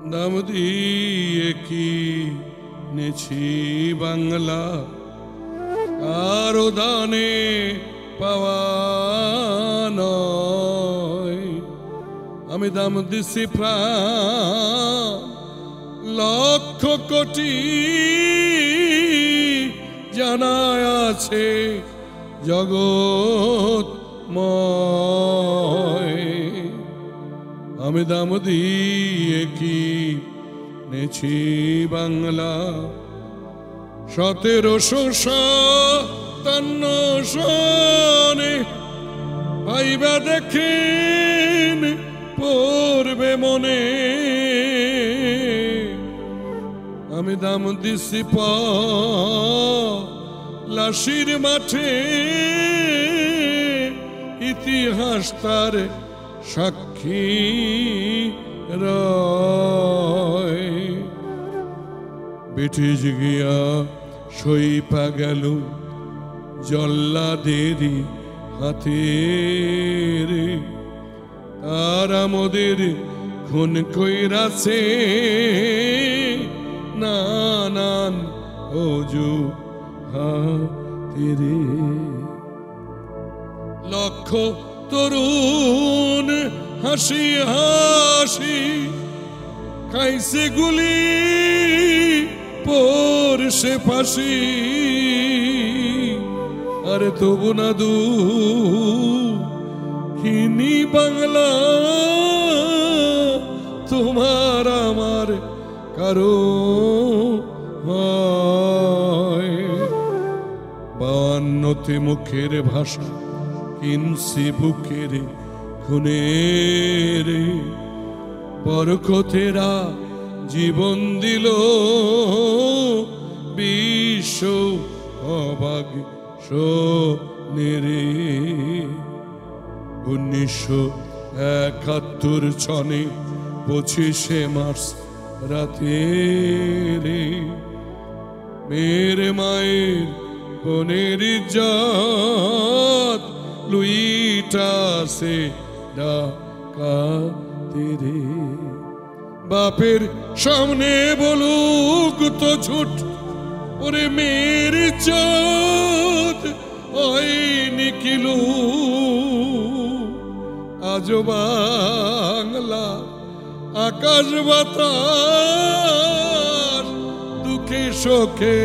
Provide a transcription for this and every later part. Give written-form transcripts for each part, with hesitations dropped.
দাম দিয়ে কিনেছি বাংলা, কারো দানে পাওয়া নয়। আমি দাম দিছি প্রাণ লক্ষ কোটি, জানায় আছে জগৎময়। আমি দাম দিয়ে কিনেছি বাংলা, 1757 সনে পাইবা দেখেন পড়বে মনে। আমি দাম দিছি লাশির মাঠে, ইতিহাস তার সাক্ষী রয়। ব্রিটিশ গিয়া সইপা গেল জল্লাদেরই হাতে রে, তারা মোদের খুন কইরাছে নানান অজুহাতে রে। লক্ষ তরুণ হাসি হাসি খাইছে গুলি, পড়ছে ফাঁসি, আরে তবু না দুঃখিনী বাংলা, তোমার আমার কারো হয়। 52তে মুখের ভাষা কিনছি বুকের খুনের, বরকতেরা জীবন দিল বিশ্ব অবাক শোনেরে। 1971 সনে 25শে মার্চ রাতে রে, মেরে মায়ের বোনের ইজ্জত লুইটাছে ডাকাতে রে। বাপের সামনে বলুক তো ঝুট, ওরে মেয়ের ইজ্জত হয়নি কিলু। আজ বাংলা আকাশ বাতাস দুঃখে শোকে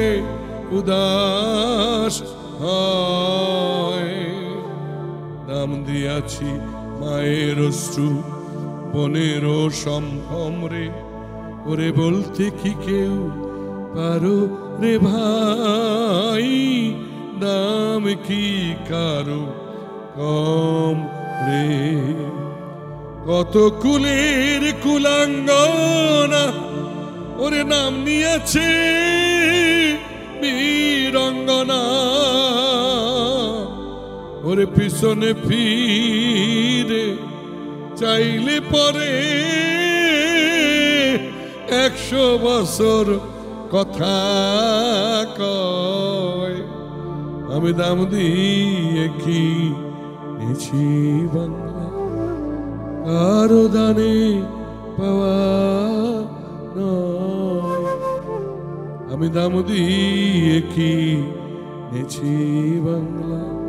উদাস হয়। দাম দিয়াছি মায়ের অশ্রু বোনের সম্ভ্রম রে, ওরে বলতে কি কেউ পারো রে ভাই, দাম কি কারো কম রে। কত কুলের কুলাঙ্গনা ওরে নাম নিয়েছে বীরঙ্গনা, ওরে পিছনে ফিরে চাইলে পরে 100 বছর কথা কয়। আমি দাম দিয়ে কিনেছি বাংলা, কারো দানে পাওয়া নয়। আমি দাম দিয়ে কিনেছি বাংলা।